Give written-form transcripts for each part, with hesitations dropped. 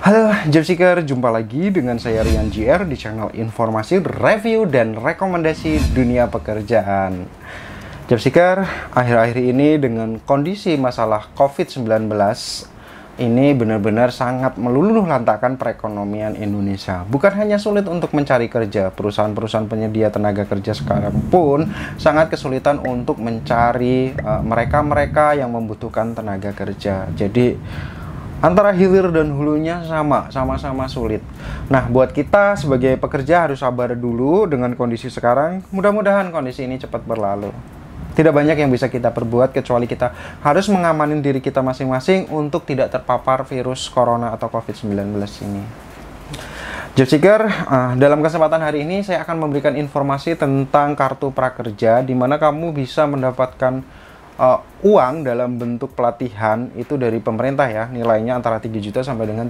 Halo Jobseeker, jumpa lagi dengan saya Rian JR di channel informasi, review, dan rekomendasi dunia pekerjaan. Jobseeker, akhir-akhir ini dengan kondisi masalah COVID-19 ini benar-benar sangat meluluh lantakkan perekonomian Indonesia. Bukan hanya sulit untuk mencari kerja, perusahaan-perusahaan penyedia tenaga kerja sekarang pun sangat kesulitan untuk mencari mereka-mereka yang membutuhkan tenaga kerja. Jadi antara hilir dan hulunya sama-sama sulit. Nah, buat kita sebagai pekerja harus sabar dulu dengan kondisi sekarang. Mudah-mudahan kondisi ini cepat berlalu. Tidak banyak yang bisa kita perbuat kecuali kita harus mengamanin diri kita masing-masing untuk tidak terpapar virus corona atau COVID-19 ini. Jobseeker, dalam kesempatan hari ini saya akan memberikan informasi tentang kartu prakerja di mana kamu bisa mendapatkan uang dalam bentuk pelatihan itu dari pemerintah ya, nilainya antara 3 juta sampai dengan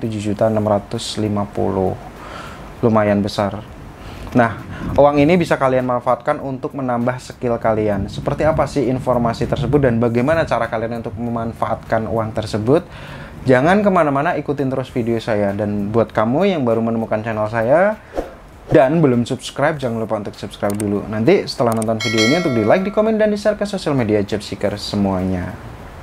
7.650. Lumayan besar. Nah, uang ini bisa kalian manfaatkan untuk menambah skill kalian. Seperti apa sih informasi tersebut dan bagaimana cara kalian untuk memanfaatkan uang tersebut? Jangan kemana-mana, ikutin terus video saya. Dan buat kamu yang baru menemukan channel saya dan belum subscribe, jangan lupa untuk subscribe dulu. Nanti setelah nonton video ini untuk di like, di komen, dan di share ke sosial media Jobseeker semuanya.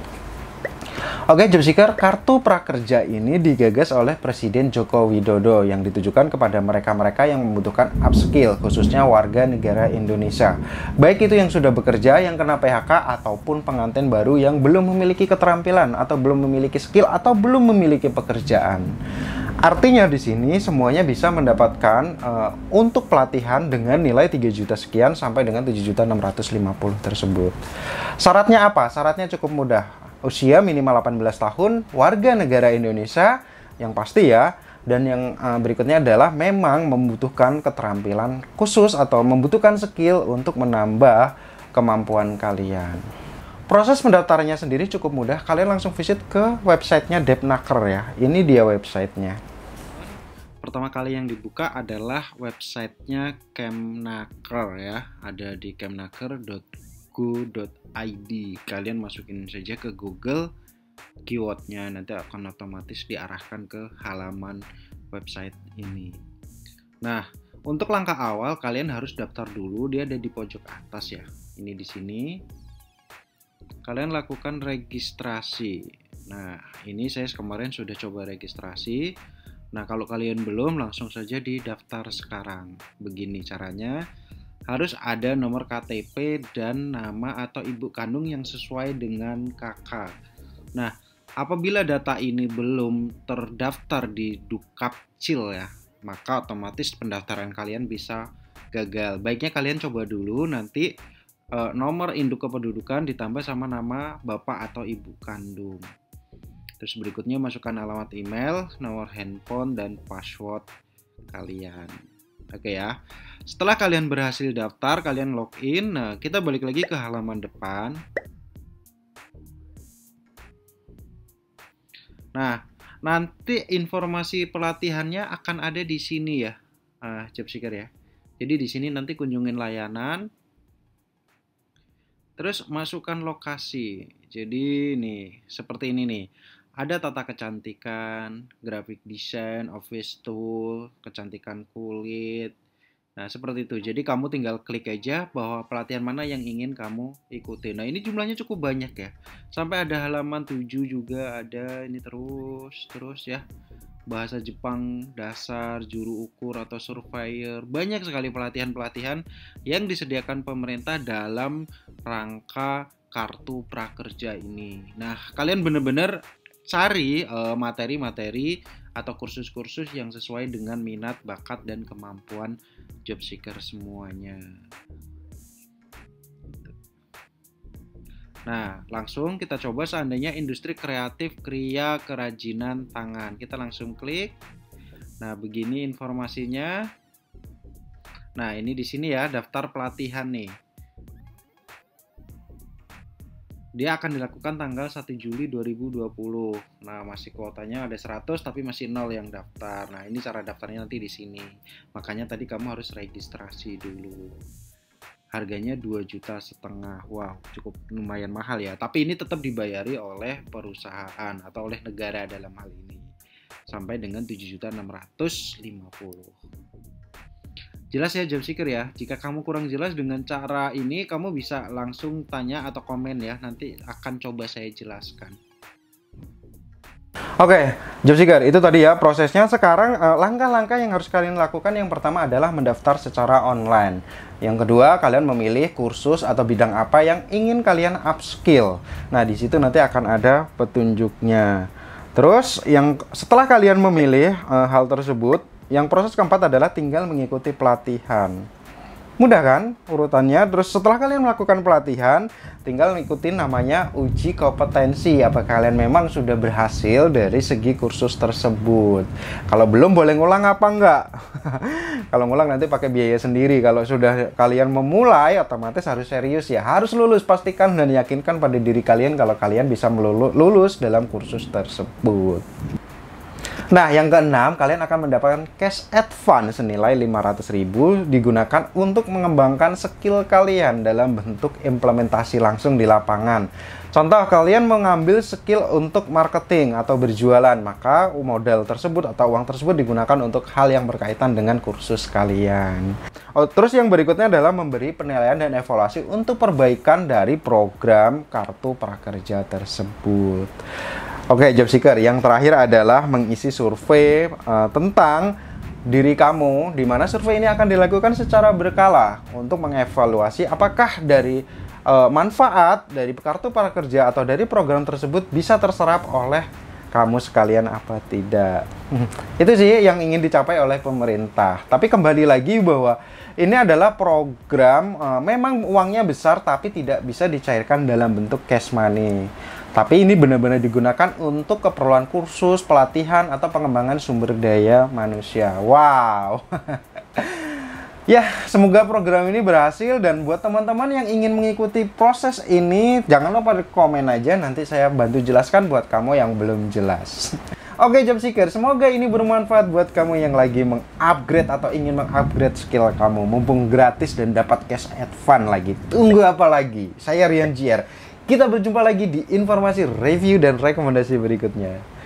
Oke Jobseeker, kartu prakerja ini digagas oleh Presiden Joko Widodo yang ditujukan kepada mereka-mereka yang membutuhkan upskill, khususnya warga negara Indonesia. Baik itu yang sudah bekerja, yang kena PHK, ataupun pengantin baru yang belum memiliki keterampilan, atau belum memiliki skill, atau belum memiliki pekerjaan. Artinya di sini semuanya bisa mendapatkan untuk pelatihan dengan nilai 3 juta sekian sampai dengan 7.650 tersebut. Syaratnya apa? Syaratnya cukup mudah. Usia minimal 18 tahun, warga negara Indonesia yang pasti ya, dan yang berikutnya adalah memang membutuhkan keterampilan khusus atau membutuhkan skill untuk menambah kemampuan kalian. Proses pendaftarannya sendiri cukup mudah, kalian langsung visit ke websitenya Depnaker ya. Ini dia websitenya. Pertama kali yang dibuka adalah websitenya Kemnaker ya, ada di kemnaker.go.id. Kalian masukin saja ke Google keywordnya, nanti akan otomatis diarahkan ke halaman website ini. Nah, untuk langkah awal kalian harus daftar dulu, dia ada di pojok atas ya. Ini di sini. Kalian lakukan registrasi. Nah, ini saya kemarin sudah coba registrasi. Nah, kalau kalian belum, langsung saja di daftar sekarang. Begini caranya. Harus ada nomor KTP dan nama atau ibu kandung yang sesuai dengan kakak. Nah, apabila data ini belum terdaftar di Dukcapil ya, maka otomatis pendaftaran kalian bisa gagal. Baiknya kalian coba dulu, nanti nomor induk kependudukan ditambah sama nama bapak atau ibu kandung. Terus berikutnya masukkan alamat email, nomor handphone, dan password kalian. Oke ya. Setelah kalian berhasil daftar, kalian login. Nah, kita balik lagi ke halaman depan. Nah, nanti informasi pelatihannya akan ada di sini ya, Jobseeker ya. Jadi di sini nanti kunjungin layanan. Terus masukkan lokasi. Jadi nih, seperti ini nih. Ada tata kecantikan, graphic design, office tool, kecantikan kulit. Nah, seperti itu. Jadi kamu tinggal klik aja bahwa pelatihan mana yang ingin kamu ikuti. Nah, ini jumlahnya cukup banyak ya. Sampai ada halaman 7 juga ada, ini terus ya. Bahasa Jepang dasar, juru ukur atau surveyor. Banyak sekali pelatihan-pelatihan yang disediakan pemerintah dalam rangka kartu prakerja ini. Nah, kalian benar-benar cari materi-materi atau kursus-kursus yang sesuai dengan minat, bakat, dan kemampuan Jobseeker semuanya. Nah, langsung kita coba seandainya industri kreatif, kriya, kerajinan tangan. Kita langsung klik. Nah, begini informasinya. Nah, ini di sini ya, daftar pelatihan nih. Dia akan dilakukan tanggal 1 Juli 2020. Nah, masih kuotanya ada 100 tapi masih 0 yang daftar. Nah, ini cara daftarnya nanti di sini. Makanya tadi kamu harus registrasi dulu. Harganya 2,5 juta. Wow, cukup lumayan mahal ya. Tapi ini tetap dibayari oleh perusahaan atau oleh negara dalam hal ini. sampai dengan 7.650.000. Jelas ya job seeker ya. Jika kamu kurang jelas dengan cara ini, kamu bisa langsung tanya atau komen ya. Nanti akan coba saya jelaskan. Oke, job seeker, itu tadi ya prosesnya. Sekarang langkah-langkah yang harus kalian lakukan, yang pertama adalah mendaftar secara online. Yang kedua, kalian memilih kursus atau bidang apa yang ingin kalian upskill. Nah, di situ nanti akan ada petunjuknya. Terus, setelah kalian memilih hal tersebut, yang proses keempat adalah tinggal mengikuti pelatihan. Mudah kan urutannya? Terus setelah kalian melakukan pelatihan, tinggal ngikutin namanya uji kompetensi. Apa kalian memang sudah berhasil dari segi kursus tersebut. Kalau belum, boleh ngulang apa enggak? Kalau ngulang nanti pakai biaya sendiri. Kalau sudah kalian memulai, otomatis harus serius ya. Harus lulus, pastikan dan yakinkan pada diri kalian kalau kalian bisa lulus dalam kursus tersebut. Nah, yang keenam, kalian akan mendapatkan cash advance senilai 500.000 digunakan untuk mengembangkan skill kalian dalam bentuk implementasi langsung di lapangan. Contoh, kalian mengambil skill untuk marketing atau berjualan, maka modal tersebut atau uang tersebut digunakan untuk hal yang berkaitan dengan kursus kalian. Terus yang berikutnya adalah memberi penilaian dan evaluasi untuk perbaikan dari program kartu prakerja tersebut. Oke, job seeker, yang terakhir adalah mengisi survei tentang diri kamu, di mana survei ini akan dilakukan secara berkala untuk mengevaluasi apakah dari manfaat dari kartu prakerja atau dari program tersebut bisa terserap oleh kamu sekalian apa tidak. Itu sih yang ingin dicapai oleh pemerintah. Tapi kembali lagi bahwa ini adalah program, memang uangnya besar tapi tidak bisa dicairkan dalam bentuk cash money. Tapi ini benar-benar digunakan untuk keperluan kursus, pelatihan, atau pengembangan sumber daya manusia. Wow. Ya, semoga program ini berhasil. Dan buat teman-teman yang ingin mengikuti proses ini, jangan lupa komen aja. Nanti saya bantu jelaskan buat kamu yang belum jelas. Oke, job seeker, semoga ini bermanfaat buat kamu yang lagi mengupgrade atau ingin mengupgrade skill kamu. Mumpung gratis dan dapat cash advance lagi. Tunggu apa lagi? Saya Rian JR. Kita berjumpa lagi di informasi review dan rekomendasi berikutnya.